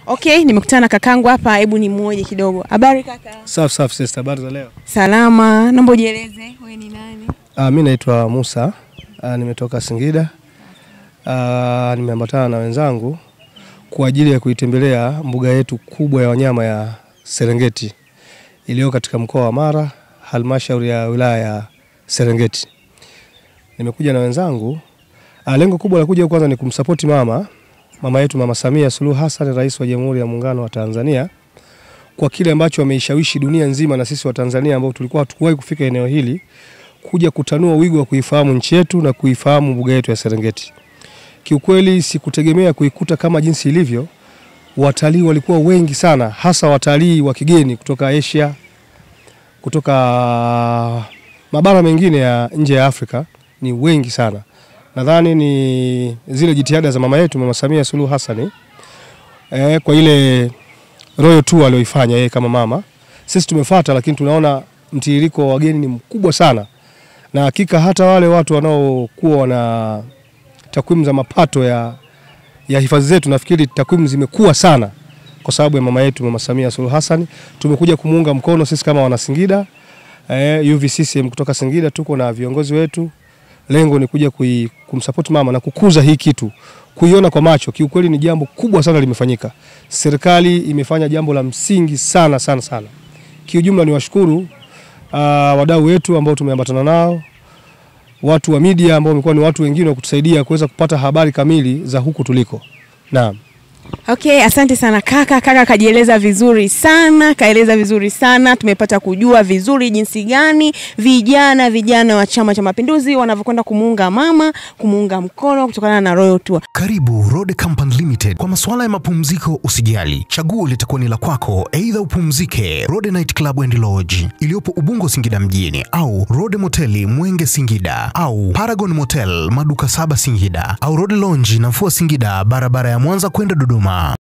Okay, nimekutana na kakangu hapa, hebu ni mmoja kidogo. Habari kaka? Safi sister, habari za leo? Salama. Naomba ujieleze, wewe ni nani? Mimi naitwa Musa. Nimetoka Singida. Nimeambatana na wenzangu kwa ajili ya kuitembelea mbuga yetu kubwa ya wanyama ya Serengeti iliyo katika mkoa wa Mara, halmashauri ya wilaya ya Serengeti. Nimekuja na wenzangu. Lengo kubwa la kuja kwanza ni kumsupport mama yetu Mama Samia Suluhu Hassan, Rais wa Jamhuri ya Muungano wa Tanzania, kwa kile ambacho ameishawishi dunia nzima na sisi wa Tanzania ambao tulikuwa hatukuwahi kufika eneo hili, kuja kutanua wigo wa kuifahamu nchi yetu na kuifahamu mbuga yetu ya Serengeti. Kiukweli sikutegemea kuikuta kama jinsi ilivyo. Watalii walikuwa wengi sana, hasa watalii wa kigeni kutoka Asia, kutoka mabara mengine ya nje ya Afrika, ni wengi sana. Nadhani ni zile jitihada za mama yetu Mama Samia Suluhu Hassan kwa ile Royal Tour aliyoifanya yeye kama mama. Sisi tumefuata, lakini tunaona mtiririko wa wageni ni mkubwa sana. Na hakika hata wale watu wanaokuwa wana takwimu za mapato ya hifadhi zetu, nafikiri takwimu zimekuwa sana kwa sababu ya mama yetu Mama Samia Suluhu Hassan. Tumekuja kumuunga mkono sisi kama wana Singida, UVCCM kutoka Singida, tuko na viongozi wetu. Lengo ni kuja kumsupport mama na kukuza hii kitu, kuiona kwa macho. Kiukweli ni jambo kubwa sana limefanyika. Serikali imefanya jambo la msingi sana. Kiujumla ni washukuru wadau wetu ambao tumeambatana nao, watu wa media ambao wamekuwa ni watu wengine wa kutusaidia kuweza kupata habari kamili za huku tuliko. Naam. Okay, asante sana kaka. Kaka kajieleza vizuri sana, kaeleza vizuri sana. Tumepata kujua vizuri jinsi gani vijana wa Chama cha Mapinduzi wanavyokwenda kumuunga mkono kutokana na Royal Tour. Karibu Road Company Limited. Kwa masuala ya mapumziko usijali, chaguo litakuwa ni la kwako. Aidha upumzike Road Night Club and Lodge iliyopo Ubungo Singida mjini, au Road Motel Mwenge Singida, au Paragon Motel Maduka 7 Singida, au Road Lounge Nafua Singida, barabara ya Mwanza kwenda Dodoma.